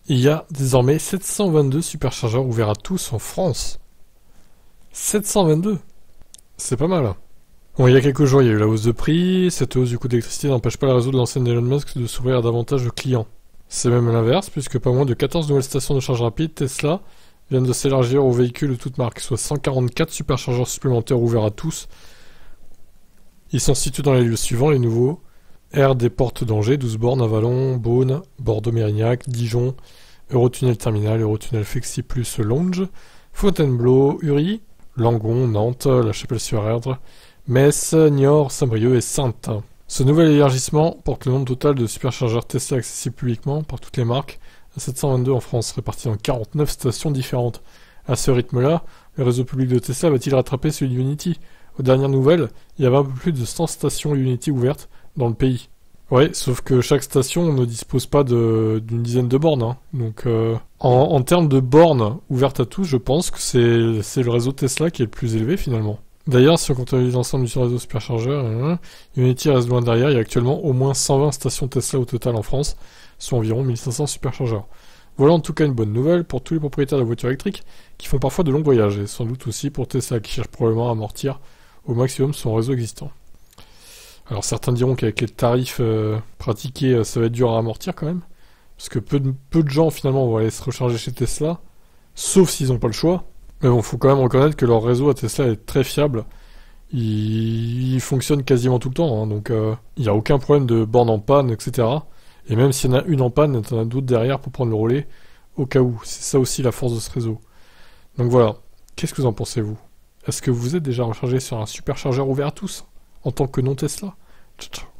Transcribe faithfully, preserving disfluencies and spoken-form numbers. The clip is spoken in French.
Il y a désormais sept cent vingt-deux superchargeurs ouverts à tous en France. sept cent vingt-deux, c'est pas mal. Bon, il y a quelques jours, il y a eu la hausse de prix. Cette hausse du coût d'électricité n'empêche pas le réseau de l'enseigne d'Elon Musk de s'ouvrir à davantage de clients. C'est même l'inverse, puisque pas moins de quatorze nouvelles stations de charge rapide Tesla viennent de s'élargir aux véhicules de toutes marques, soit cent quarante-quatre superchargeurs supplémentaires ouverts à tous. Ils sont situés dans les lieux suivants, les nouveaux: Aire des Portes d'Angers, douze bornes, Avalon, Beaune, Bordeaux-Mérignac, Dijon, Eurotunnel Terminal, Eurotunnel Flexi Plus Longe, Fontainebleau, Uri, Langon, Nantes, La Chapelle-sur-Erdre, Metz, Niort, Saint-Brieuc et Saintes. Ce nouvel élargissement porte le nombre total de superchargeurs Tesla accessibles publiquement par toutes les marques à sept cent vingt-deux en France, répartis dans quarante-neuf stations différentes. À ce rythme-là, le réseau public de Tesla va-t-il rattraper celui d'Unity? Aux dernières nouvelles, il y avait un peu plus de cent stations Unity ouvertes dans le pays. Ouais, sauf que chaque station ne dispose pas de, d'une dizaine de bornes. Hein. Donc, euh, en, en termes de bornes ouvertes à tous, je pense que c'est, c'est le réseau Tesla qui est le plus élevé finalement. D'ailleurs, si on comptabilise l'ensemble du réseau superchargeur, euh, Unity reste loin derrière. Il y a actuellement au moins cent vingt stations Tesla au total en France, soit environ mille cinq cents superchargeurs. Voilà en tout cas une bonne nouvelle pour tous les propriétaires de voitures électriques qui font parfois de longs voyages, et sans doute aussi pour Tesla qui cherche probablement à amortir au maximum son réseau existant. Alors certains diront qu'avec les tarifs euh, pratiqués, euh, ça va être dur à amortir quand même, parce que peu de, peu de gens finalement vont aller se recharger chez Tesla, sauf s'ils n'ont pas le choix. Mais bon, faut quand même reconnaître que leur réseau à Tesla est très fiable. Il, il fonctionne quasiment tout le temps, hein, donc euh, il n'y a aucun problème de borne en panne, et cetera. Et même s'il y en a une en panne, il y en a d'autres derrière pour prendre le relais, au cas où. C'est ça aussi la force de ce réseau. Donc voilà, qu'est-ce que vous en pensez vous? Est-ce que vous êtes déjà rechargé sur un superchargeur ouvert à tous, en tant que non Tesla? Ciao, ciao.